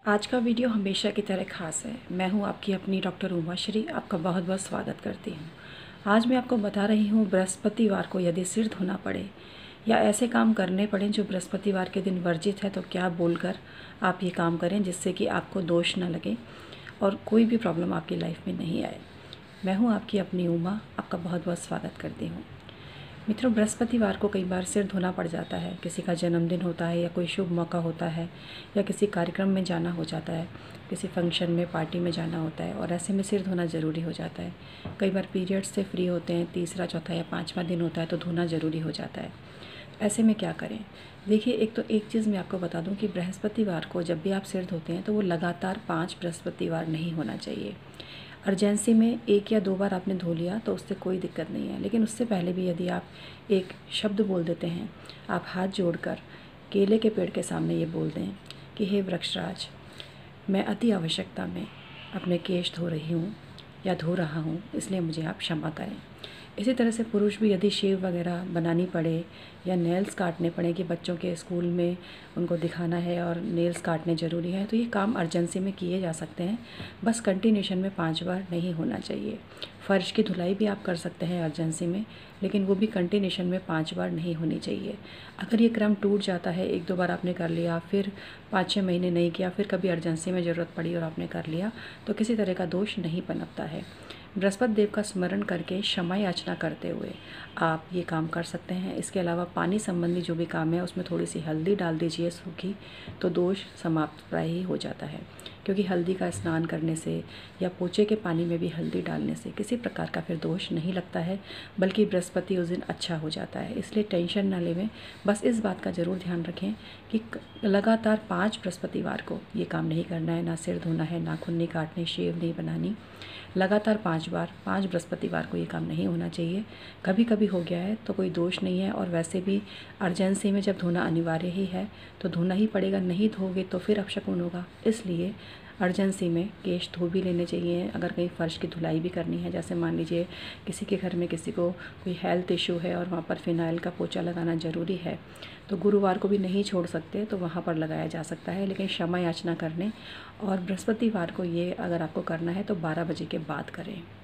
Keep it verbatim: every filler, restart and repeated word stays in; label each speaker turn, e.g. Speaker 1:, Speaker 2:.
Speaker 1: आज का वीडियो हमेशा की तरह ख़ास है। मैं हूं आपकी अपनी डॉक्टर उमा श्री, आपका बहुत बहुत स्वागत करती हूं। आज मैं आपको बता रही हूं बृहस्पतिवार को यदि सिर धोना पड़े या ऐसे काम करने पड़े जो बृहस्पतिवार के दिन वर्जित है तो क्या बोलकर आप ये काम करें जिससे कि आपको दोष न लगे और कोई भी प्रॉब्लम आपकी लाइफ में नहीं आए। मैं हूँ आपकी अपनी उमा, आपका बहुत बहुत स्वागत करती हूँ। मित्रों, बृहस्पतिवार को कई बार सिर धोना पड़ जाता है। किसी का जन्मदिन होता है या कोई शुभ मौका होता है या किसी कार्यक्रम में जाना हो जाता है, किसी फंक्शन में, पार्टी में जाना होता है और ऐसे में सिर धोना ज़रूरी हो जाता है। कई बार पीरियड्स से फ्री होते हैं, तीसरा चौथा या पाँचवा दिन होता है तो धोना ज़रूरी हो जाता है। ऐसे में क्या करें? देखिए, एक तो एक चीज़ मैं आपको बता दूं कि बृहस्पतिवार को जब भी आप सिर धोते हैं तो वो लगातार पाँच बृहस्पतिवार नहीं होना चाहिए। अर्जेंसी में एक या दो बार आपने धो लिया तो उससे कोई दिक्कत नहीं है, लेकिन उससे पहले भी यदि आप एक शब्द बोल देते हैं, आप हाथ जोड़कर केले के पेड़ के सामने ये बोल दें कि हे वृक्षराज, मैं अति आवश्यकता में अपने केश धो रही हूँ या धो रहा हूँ, इसलिए मुझे आप क्षमा करें। इसी तरह से पुरुष भी यदि शेव वगैरह बनानी पड़े या नेल्स काटने पड़े कि बच्चों के स्कूल में उनको दिखाना है और नेल्स काटने ज़रूरी है, तो ये काम अर्जेंसी में किए जा सकते हैं। बस कंटिन्यूशन में पांच बार नहीं होना चाहिए। फ़र्श की धुलाई भी आप कर सकते हैं अर्जेंसी में, लेकिन वो भी कंटिन्यूशन में पाँच बार नहीं होनी चाहिए। अगर ये क्रम टूट जाता है, एक दो बार आपने कर लिया, फिर पाँच छः महीने नहीं किया, फिर कभी अर्जेंसी में ज़रूरत पड़ी और आपने कर लिया, तो किसी तरह का दोष नहीं पनपता है। बृहस्पति देव का स्मरण करके क्षमा याचना करते हुए आप ये काम कर सकते हैं। इसके अलावा पानी संबंधी जो भी काम है उसमें थोड़ी सी हल्दी डाल दीजिए सूखी, तो दोष समाप्त प्राय ही हो जाता है। क्योंकि हल्दी का स्नान करने से या पोछे के पानी में भी हल्दी डालने से किसी प्रकार का फिर दोष नहीं लगता है, बल्कि बृहस्पति उस दिन अच्छा हो जाता है। इसलिए टेंशन ना लें। बस इस बात का ज़रूर ध्यान रखें कि लगातार पाँच बृहस्पतिवार को ये काम नहीं करना है, ना सिर धोना है, नाखून नहीं काटने, शेव नहीं बनानी। लगातार पाँच बार पाँच बृहस्पतिवार को ये काम नहीं होना चाहिए। कभी कभी हो गया है तो कोई दोष नहीं है, और वैसे भी अर्जेंसी में जब धोना अनिवार्य ही है तो धोना ही पड़ेगा। नहीं धोगे तो फिर अपशकुन होगा। इसलिए अर्जेंसी में केश धो भी लेने चाहिए। अगर कहीं फ़र्श की धुलाई भी करनी है, जैसे मान लीजिए किसी के घर में किसी को कोई हेल्थ इशू है और वहाँ पर फिनाइल का पोछा लगाना ज़रूरी है, तो गुरुवार को भी नहीं छोड़ सकते, तो वहाँ पर लगाया जा सकता है। लेकिन क्षमा याचना करने और बृहस्पतिवार को ये अगर आपको करना है तो बारह बजे के बाद करें।